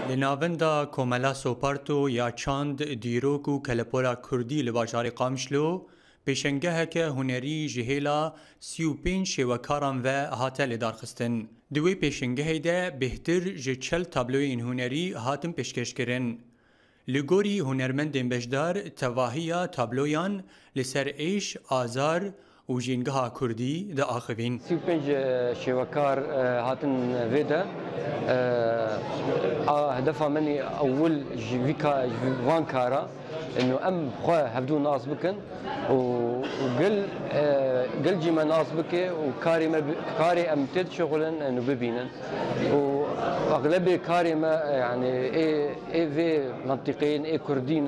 لناوندا کوملا سوپارتو یا چاند دیروک و کلپولا کردی لباجار قامشلو پیشنگه که هنری جهیلا 35 شوکاران و هاته لدارخستن. دوی پیشنگه ده بهتر جچل تابلوی این هنری هاتم پیشکش کرن. لگوری هنرمندین بجدار تواهیا تابلویان لسر ایش آزار و جینگها کردی ده آخوین. 35 شوكار هاتن فيدا هدفها مني اول جيفيكا وان كارا انه خوا هبدو ناس بكن وقل جيما ناس بكي كاري تد شغلا انه ببينن واغلبيه كاري ما يعني اي في منطقين اي كردين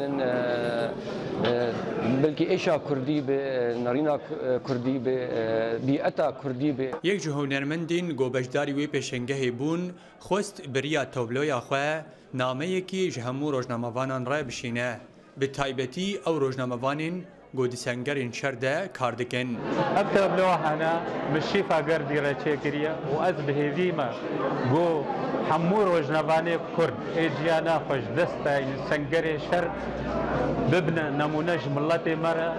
بلكي ايشا كردي نارينا كردي بيئتا كردي یک هنرمندین گوبشداری وی پیشنگه بون خوست بریا تابلویا خو نامه یکی جهمو روزنامه‌وانان را بشینه به تایبتی او روزنامه‌وانین گودسنگرین شرده کار دکن. تابلوها هنا مشي فاقر ديرا تشيكريا واز بهذيما جو حمور روزنامه‌وانی کرد اجیانا خوش دستا سنگری شر ببنى نمونج ملتي مرة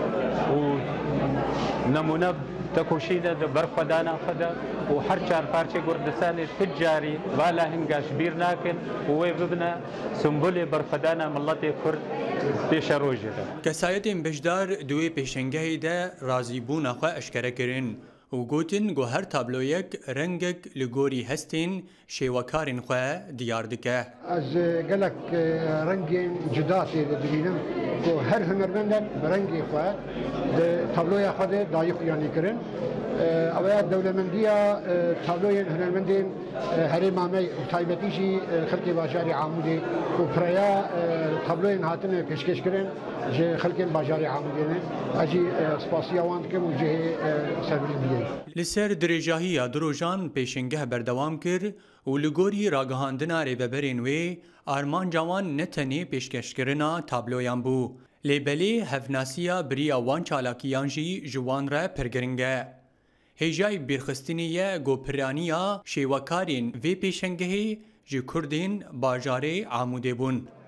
ونمونه تكوشيدا برفدانا فدا وحرشان بارشي قردساني تجاري بالا هنگاش بير ناكن ووي ببنى سنبولي برفدانا ملتي كرد بيشروجدا کسایتین بجدار دوی پیشنگه ده رازی بون اخوا اشکره کرن و گوتن گو هر تابلویک رنگک لگوری هستین شیوکارین خوا دیار دکه. از گلک رنگین جداتی دبینم گو هر هنرمندک برنگی خوا تابلوی خود دایخ یانی کرن. اوایت دولمندیا تابلوی هنرمندین هری مامی تایبتیشی خلق بازاری عمودی و پریا تابلوی هاتن کشکش کرن جه خلق بازاری عمودی نه اجی سپاسیاوان کم و جه سربیلیه. لسر درجاهی دروجان پیشنگه بردوام کر و لگوری راگهاندنا ریببرین وی آرمان جوان نتنی پیشکش کرنا تابلویان بو. لیبلی هفناسیا بریا وان چالاکیان جی جوان را پرگرنگه. هجای بیرخستینیه گوپرانیا شیوکارین وی پیشنگهی جی کردین باجاره عموده بون.